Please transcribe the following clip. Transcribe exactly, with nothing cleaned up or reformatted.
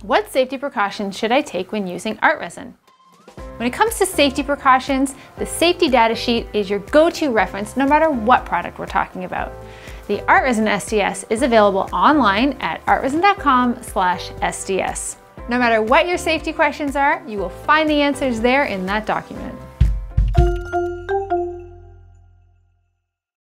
What safety precautions should I take when using ArtResin? When it comes to safety precautions, the safety data sheet is your go-to reference no matter what product we're talking about. The ArtResin S D S is available online at artresin dot com slash S D S. No matter what your safety questions are, you will find the answers there in that document.